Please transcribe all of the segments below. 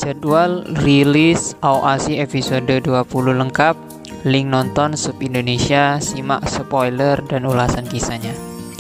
jadwal rilis AOASI episode 20 lengkap, link nonton sub Indonesia, simak spoiler dan ulasan kisahnya.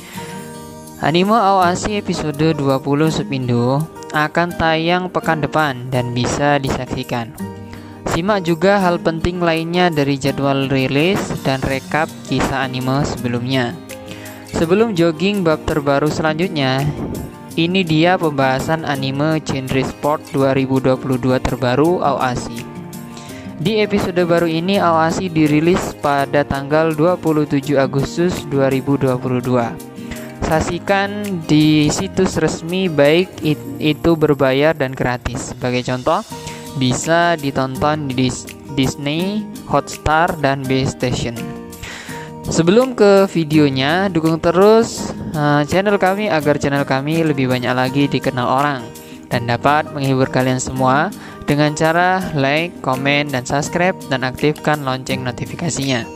Anime AOASI episode 20 sub Indo akan tayang pekan depan dan bisa disaksikan. Simak juga hal penting lainnya dari jadwal rilis dan rekap kisah anime sebelumnya. Sebelum jogging bab terbaru selanjutnya, ini dia pembahasan anime genre sport 2022 terbaru AOASI. Di episode baru ini AOASI dirilis pada tanggal 27 Agustus 2022. Saksikan di situs resmi baik itu berbayar dan gratis. Sebagai contoh, bisa ditonton di Disney, Hotstar, dan B-Station. Sebelum ke videonya, dukung terus channel kami agar channel kami lebih banyak lagi dikenal orang dan dapat menghibur kalian semua dengan cara like, komen, dan subscribe dan aktifkan lonceng notifikasinya.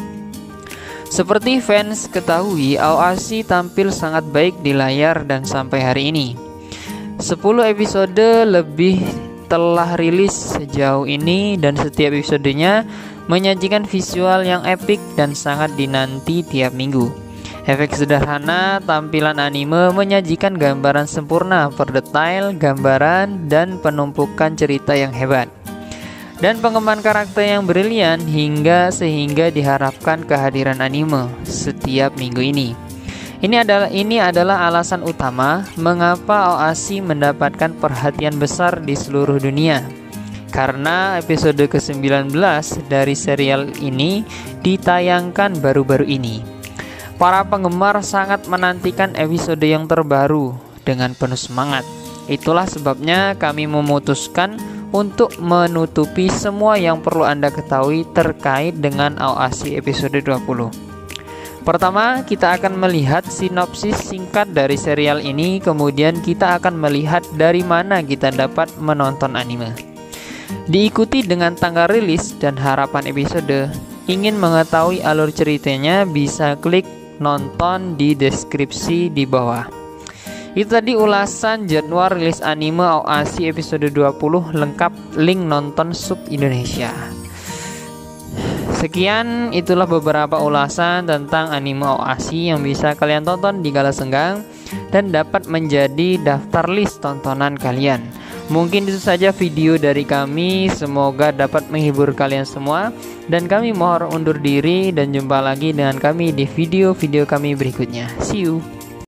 Seperti fans ketahui, AOASI tampil sangat baik di layar dan sampai hari ini 10 episode lebih telah rilis sejauh ini dan setiap episodenya menyajikan visual yang epik dan sangat dinanti tiap minggu. Efek sederhana, tampilan anime menyajikan gambaran sempurna per detail, gambaran, dan penumpukan cerita yang hebat. Dan pengembangan karakter yang brilian sehingga diharapkan kehadiran anime setiap minggu ini. Ini adalah alasan utama mengapa AOASI mendapatkan perhatian besar di seluruh dunia. Karena episode ke-19 dari serial ini ditayangkan baru-baru ini. Para penggemar sangat menantikan episode yang terbaru dengan penuh semangat. Itulah sebabnya kami memutuskan untuk menutupi semua yang perlu Anda ketahui terkait dengan AOASI episode 20. Pertama, kita akan melihat sinopsis singkat dari serial ini, kemudian kita akan melihat dari mana kita dapat menonton anime. Diikuti dengan tanggal rilis dan harapan episode. Ingin mengetahui alur ceritanya, bisa klik nonton di deskripsi di bawah. Itu tadi ulasan jadwal rilis anime AOASI episode 20 lengkap, link nonton sub Indonesia. Sekian, itulah beberapa ulasan tentang anime AOASI yang bisa kalian tonton di kala senggang dan dapat menjadi daftar list tontonan kalian. Mungkin itu saja video dari kami, semoga dapat menghibur kalian semua dan kami mohon undur diri dan jumpa lagi dengan kami di video-video kami berikutnya. See you.